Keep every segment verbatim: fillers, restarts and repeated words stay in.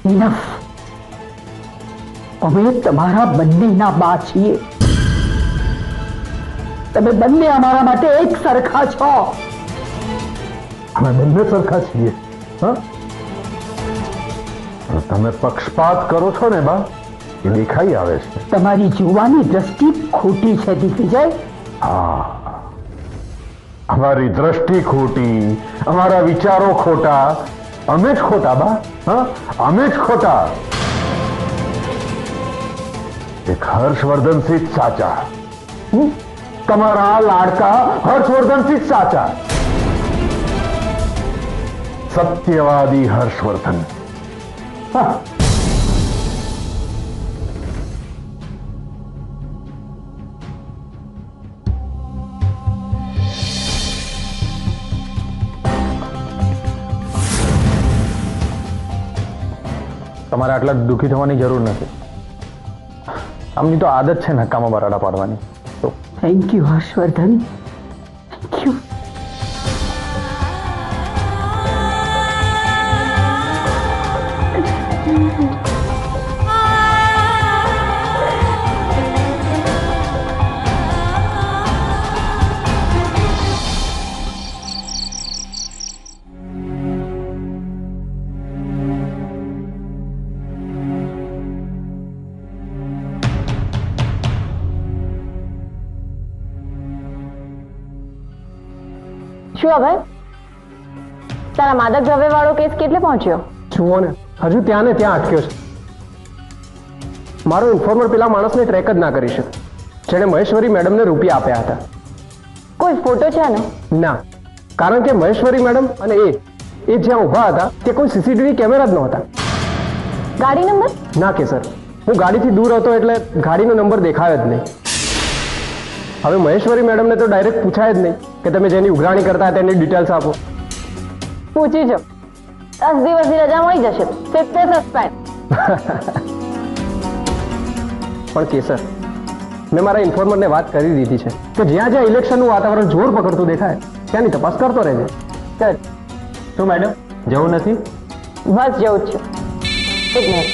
Enough. અમે તમારા બંનેના બા છીએ. તમે બંને અમારા માટે એક સરખા છો. અમે બંને સરખા છીએ. હા, તમે પક્ષપાત કરો છો ને બા, એ દેખાઈ આવે છે. તમારી જોવાની દ્રષ્ટિ ખોટી છે દિગ્વિજય. હા, અમારી દ્રષ્ટિ ખોટી, અમારા વિચારો ખોટા, અમે જ ખોટા બા. હા, અમે જ ખોટા. એક હર્ષવર્ધનસિંહ જ સાચા. તમારા લાડકા હર્ષવર્ધનસિંહ જ સાચા. સત્યવાદી હર્ષવર્ધન. હા, તમારે આટલા દુઃખી થવાની જરૂર નથી. આમની તો આદત છે નકામા બરાડા પાડવાની. તો thank you Harshvardhan, thank you. શું હવે તારા માદક દ્રવ્ય વાળો કેસ કેટલે પહોંચ્યો? જુઓ ને, હજુ ત્યાં ને ત્યાં અટક્યો છે. મારો ઇન્ફોર્મર પેલા માણસને ટ્રેક જ ના કરી શકે, જેણે મહેશ્વરી મેડમને રૂપિયા આપ્યા હતા. કોઈ ફોટો છે ને? ના, કારણ કે મહેશ્વરી મેડમ અને એ એ જ્યાં ઊભા હતા તે કોઈ સીસીટીવી કેમેરા જ નહોતા. ગાડી નંબર? ના કે સર, હું ગાડીથી દૂર હતો એટલે ગાડીનો નંબર દેખાયો જ નહીં. હવે મહેશ્વરી મેડમને તો ડાયરેક્ટ પૂછાય જ નહીં કે તમે જેની ઉઘરાણી કરતા હતા એની ડિટેલ્સ આપો. પૂછી જો, દસ દિવસની રજા મળી જશે. સિત્તેર સસ્પેન્ડ. પણ કેસર, મેં મારા ઇન્ફોર્મરને વાત કરી દીધી છે કે જ્યાં જ્યાં ઇલેક્શનનું વાતાવરણ જોર પકડતું દેખાય ત્યાંની તપાસ કરતો રહેજે. ગુડ. શું મેડમ, જવું નથી? બસ જવું જ છું. એક મિનિટ.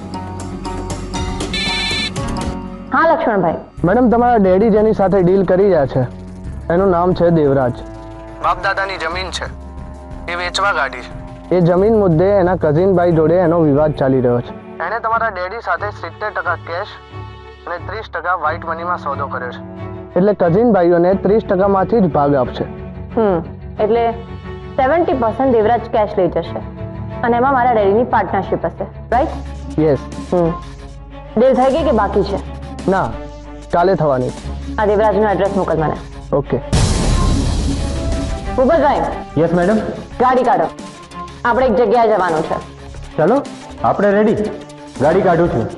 હા લક્ષ્મણભાઈ. મેડમ, તમારા ડેડી જેની સાથે ડીલ કરી રહ્યા છે એનું નામ છે દેવરાજ. બાપ દાદાની જમીન છે, એ વેચવા કાઢી છે. એ જમીન મુદ્દે એના કઝિનભાઈ જોડે એનો વિવાદ ચાલી રહ્યો છે. એણે તમારા ડેડી સાથે સિત્તેર ટકા કેશ અને ત્રીસ ટકા વ્હાઇટ મનીમાં સોદો કર્યો છે. એટલે કઝિન ભાઈઓને ત્રીસ ટકામાંથી જ ભાગ આપશે. હમ એટલે સેવન્ટી પર્સન્ટ દેવરાજ કેશ લઈ જશે અને એમાં મારા ડેડીની પાર્ટનરશિપ હશે, રાઈટ? યસ. હમ ડીલ થઈ ગઈ કે બાકી છે? ના, કાલે થવાની. આ દેવરાજનું એડ્રેસ મોકલ મને. ઓકે. ભૂપતભાઈ. Yes madam. ગાડી કાઢો, આપણે એક જગ્યાએ જવાનું છે. ચલો, આપણે રેડી. ગાડી કાઢું છું.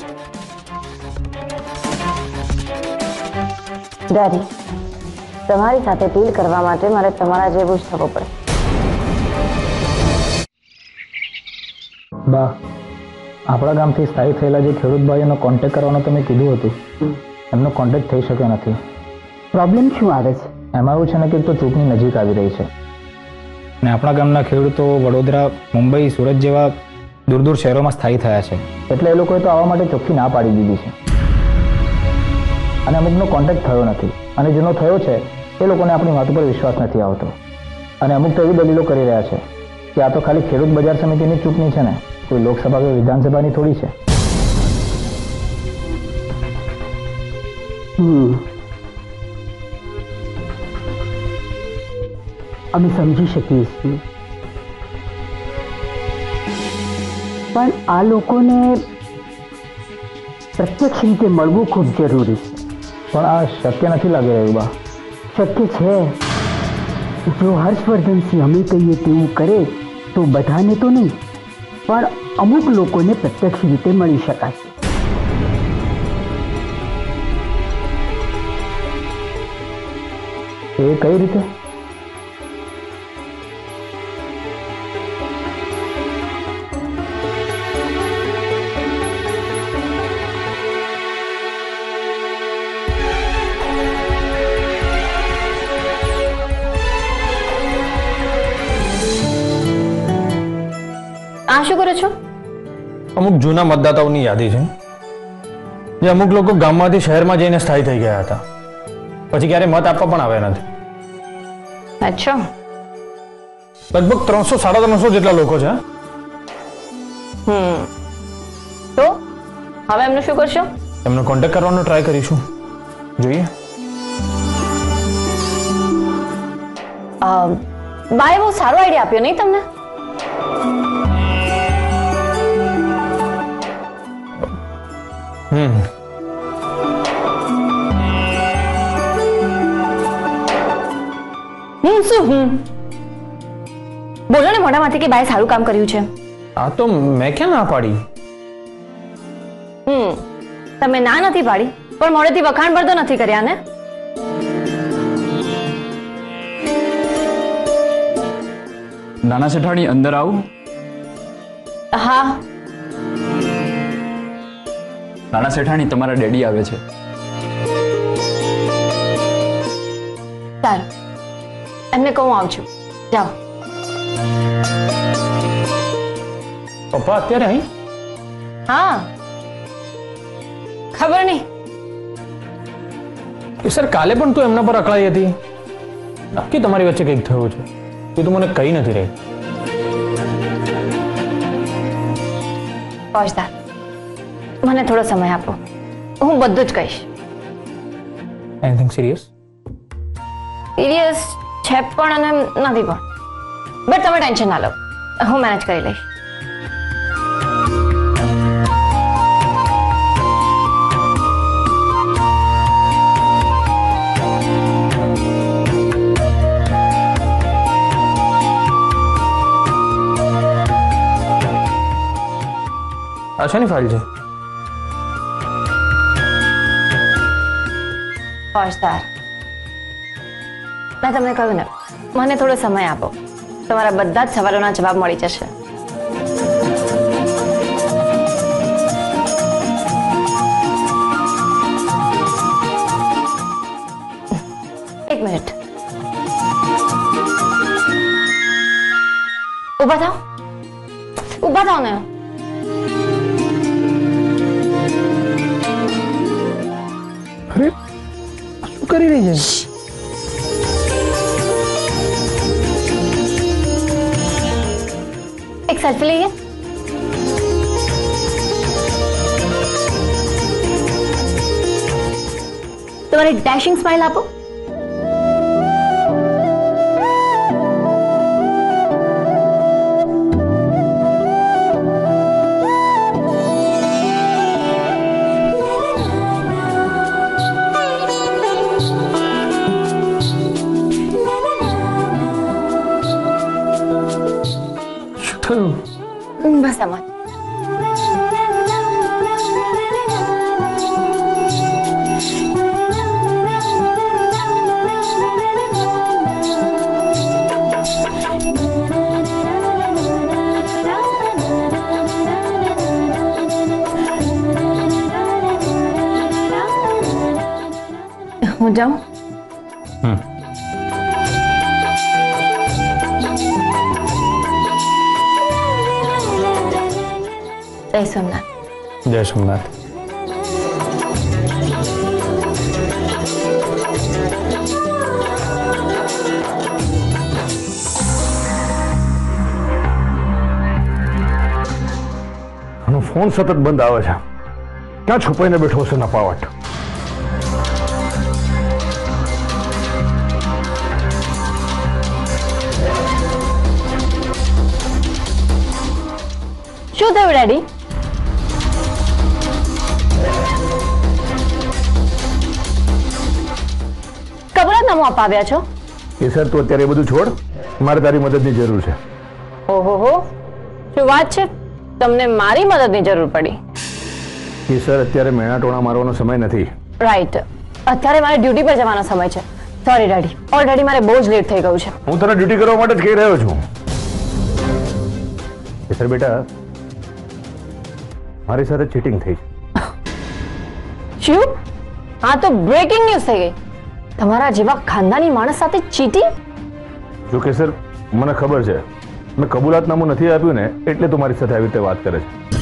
ડેડી, તમારી સાથે ડીલ કરવા માટે મારે તમારા જેવું જ થવું પડે. બા, આપણા ગામથી સ્થાયી થયેલા જે ખેડૂત ભાઈઓનો કોન્ટેક્ટ કરવાનો તમે કીધું હતું, એમનો કોન્ટેક્ટ થઈ શક્યો નથી. પ્રોબ્લેમ શું આવે છે? એમાં એવું છે ને કે તો ચૂંટણી નજીક આવી રહી છે અને આપણા ગામના ખેડૂતો વડોદરા, મુંબઈ, સુરત જેવા દૂર દૂર શહેરોમાં સ્થાયી થયા છે. એટલે એ લોકોએ તો આવવા માટે ચોખ્ખી ના પાડી દીધી છે અને અમુકનો કોન્ટેક્ટ થયો નથી. અને જેનો થયો છે એ લોકોને આપણી વાત ઉપર વિશ્વાસ નથી આવતો અને અમુક તો એવી દલીલો કરી રહ્યા છે કે આ તો ખાલી ખેડૂત બજાર સમિતિની ચૂંટણી છે ને, કોઈ લોકસભા કે વિધાનસભાની થોડી છે. હમ અમે સમજી શકીએ છીએ, પણ આ લોકોને પ્રત્યક્ષ રીતે મળવું ખૂબ જરૂરી છે. પણ આ શક્ય નથી લાગી રહ્યું બા. શક્ય છે. જો હર્ષવર્ધનસિંહ અમે કહીએ તેવું કરે તો બધાને તો નહીં, પણ અમુક લોકોને પ્રત્યક્ષ રીતે મળી શકાશે. એ કઈ રીતે? આ શું કરો છો? અમુક જૂના મતદાતાઓની યાદી છે, જે અમુક લોકો ગામમાંથી શહેરમાં જઈને સ્થાયી થઈ ગયા હતા, પછી ક્યારે મત આપવા પણ આવ્યા નથી. અચ્છા, લગભગ ત્રણસો સાડા ત્રણસો જેટલા લોકો છે. હમ તો હવે એમનું શું કરશો? એમનો કોન્ટેક્ટ કરવાનો ટ્રાય કરીશું, જોઈએ. બાએ બહુ સારો આઈડિયા આપ્યો નહીં તમને? હમ હમ શું હમ બોલો ને મોઢામાંથી કે બાએ સારું કામ કર્યું છે. આ તો મેં ક્યાં ના પાડી. હમ તમે ના નથી પાડી, પણ મોઢેથી વખાણ પર તો નથી કર્યા ને? નાના શેઠાણી, અંદર આવું. હા. નાના શેઠાણી, તમારા ડેડી આવે છે. સારું, એમને કહું આવું છું. જાઓ. પપ્પા અત્યારે અહીં? હા, ખબર નહીં. એ સર, કાલે પણ તું એમના પર અકળાઈ હતી. નક્કી તમારી વચ્ચે કંઈક થયું છે, એ તો મને કહી નથી રહી. ફોજદાર, મને થોડો સમય આપો, હું બધું જ કહીશ. Anything serious? સિરિયસ છે પણ અને નથી પણ, બટ તમે ટેન્શન ના લો, હું મેનેજ કરી લઈશ. આ શેની ફાઇલ છે? ફોજદાર, મેં તમને કહ્યું ને, મને થોડો સમય આપો, તમારા બધા જ સવાલોના જવાબ મળી જશે. એક મિનિટ, ઊભા થાઓ, ઊભા થાઓ ને. અરે, શું કરી રહી છે? એક સેલ્ફી લઈએ. તમારી ડેશિંગ સ્માઇલ આપો. બસ આમાં. હું જાઉં? હમ જય સોમનાથ. જય સોમનાથ. આનો ફોન સતત બંધ આવે છે. ક્યાં છુપાઈને બેઠો છે નપાવટ? શું થયું ડેડી? કબૂલાતનામું અપાવ્યા છો? એ સર, તું અત્યારે એ બધું છોડ, મારે તારી મદદની જરૂર છે. ઓહો હો, શું વાત છે? તમને મારી મદદની જરૂર પડી? એ સર, અત્યારે મેણા ટોણા મારવાનો સમય નથી. રાઈટ, અત્યારે મારે ડ્યુટી પર જવાનો સમય છે. સોરી ડેડી, ઓલરેડી મારે બહુ જ લેટ થઈ ગયું છે. હું તને ડ્યુટી કરવા માટે જ કહી રહ્યો છું. એ સર બેટા, મારી સાથે ચીટિંગ થઈ છે. શું? હા તો બ્રેકિંગ ન્યૂઝ થઈ ગઈ. તમારા જેવા ખાનદાની માણસ સાથે ચીટિંગ? જો કે સર, મને ખબર છે મેં કબૂલાતનામું નથી આપ્યું ને, એટલે તું મારી સાથે આવી રીતે વાત કરે છે.